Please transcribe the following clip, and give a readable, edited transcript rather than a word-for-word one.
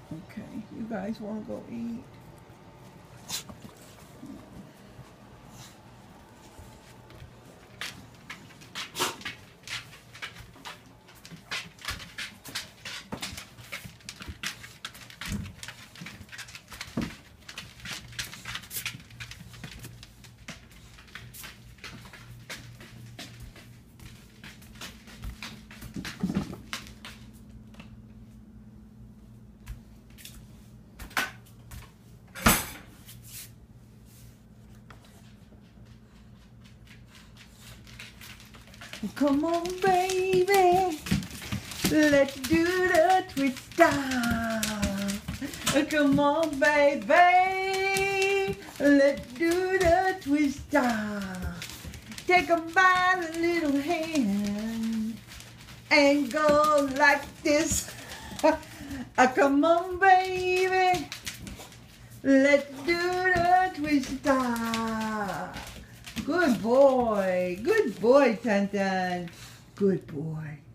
Okay, you guys want to go eat? Come on, baby, let's do the twister. Come on, baby, let's do the twister. Take 'em by the little hand and go like this. Come on, baby, let's do the twister. Good boy, Tan Tan. Good boy.